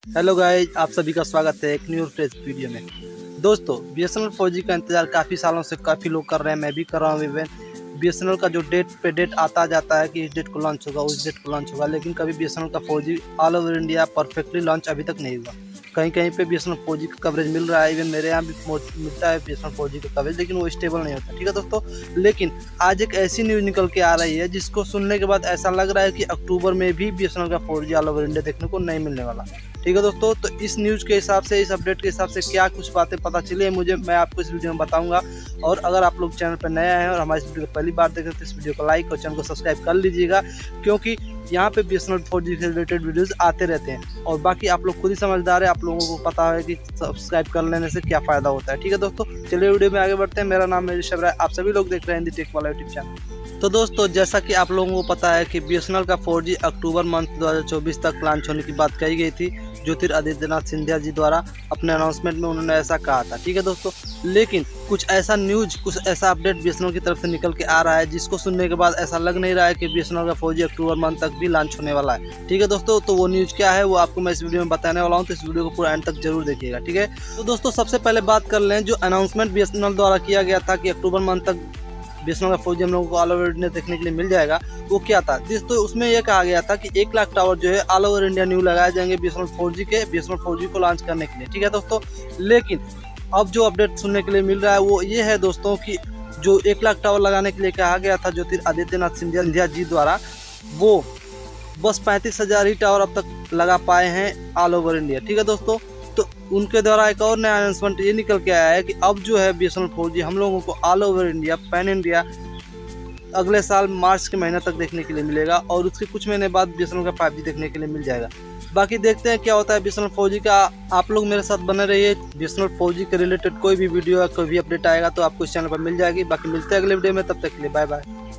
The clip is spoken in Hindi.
हेलो गाइस, आप सभी का स्वागत है एक न्यू फ्रेश वीडियो में। दोस्तों, BSNL 4G का इंतज़ार काफ़ी सालों से काफ़ी लोग कर रहे हैं, मैं भी कर रहा हूँ। इवन BSNL का जो डेट पे डेट आता जाता है कि इस डेट को लॉन्च होगा, उस डेट को लॉन्च होगा, लेकिन कभी BSNL का 4G all over India perfectly launch अभी तक नहीं हुआ। कहीं कहीं पे BSNL 4G का कवरेज मिल रहा है, इवन मेरे यहाँ भी मिलता है BSNL 4G का कवरेज, लेकिन वो स्टेबल नहीं होता। ठीक है दोस्तों, लेकिन आज एक ऐसी न्यूज़ निकल के आ रही है जिसको सुनने के बाद ऐसा लग रहा है कि अक्टूबर में भी BSNL का 4G ऑल ओवर इंडिया देखने को नहीं मिलने वाला। ठीक है दोस्तों, तो इस न्यूज़ के हिसाब से, इस अपडेट के हिसाब से क्या कुछ बातें पता चली है मुझे, मैं आपको इस वीडियो में बताऊंगा। और अगर आप लोग चैनल पर नए हैं और हमारे इस वीडियो को पहली बार देख रहे हैं तो इस वीडियो को लाइक और चैनल को सब्सक्राइब कर लीजिएगा, क्योंकि यहाँ पे BSNL 4G से रिलेटेड वीडियोस आते रहते हैं। और बाकी आप लोग खुद ही समझदार है, आप लोगों को पता है कि सब्सक्राइब कर लेने से क्या फ़ायदा होता है। ठीक है दोस्तों, चलिए वीडियो में आगे बढ़ते हैं। मेरा नाम ऋषभ राय, आप सभी लोग देख रहे हैं हिंदी टेक वाला यूट्यूब चैनल। तो दोस्तों, जैसा कि आप लोगों को पता है कि BSNL का 4G अक्टूबर मंथ 2024 तक लॉन्च होने की बात कही गई थी। ज्योतिरादित्यनाथ सिंधिया जी द्वारा अपने अनाउंसमेंट में उन्होंने ऐसा कहा था। ठीक है दोस्तों, लेकिन कुछ ऐसा न्यूज़, कुछ ऐसा अपडेट BSNL की तरफ से निकल के आ रहा है जिसको सुनने के बाद ऐसा लग नहीं रहा है कि BSNL का 4G अक्टूबर मंथ तक भी लॉन्च होने वाला है। ठीक है दोस्तों, तो वो न्यूज़ क्या है वो आपको मैं इस वीडियो में बताने वाला हूँ, तो इस वीडियो को पूरा एंड तक जरूर देखिएगा। ठीक है, तो दोस्तों सबसे पहले बात कर लें, जो अनाउंसमेंट BSNL द्वारा किया गया था कि अक्टूबर मंथ तक BSNL का 4G हम लोगों को ऑल ओवर इंडिया देखने के लिए मिल जाएगा, वो क्या था। तो उसमें यह कहा गया था कि 1 लाख टावर जो है ऑल ओवर इंडिया न्यू लगाए जाएंगे BSNL 4G को लॉन्च करने के लिए। ठीक है दोस्तों, लेकिन अब जो अपडेट सुनने के लिए मिल रहा है वो ये है दोस्तों कि जो 1 लाख टावर लगाने के लिए कहा गया था ज्योतिरादित्यनाथ सिंधिया जी द्वारा, वो बस 35,000 ही टावर अब तक लगा पाए हैं ऑल ओवर इंडिया। ठीक है दोस्तों, तो उनके द्वारा एक और नया अनाउंसमेंट ये निकल के आया है कि अब जो है BSNL 4G हम लोगों को all over India, pan India अगले साल मार्च के महीने तक देखने के लिए मिलेगा, और उसके कुछ महीने बाद BSNL का 5G देखने के लिए मिल जाएगा। बाकी देखते हैं क्या होता है BSNL 4G का। आप लोग मेरे साथ बने रहिए, BSNL 4G के रिलेटेड कोई भी वीडियो या कोई भी अपडेट आएगा तो आपको इस चैनल पर मिल जाएगी। बाकी मिलते हैं अगले वीडियो में, तब तक के लिए बाय बाय।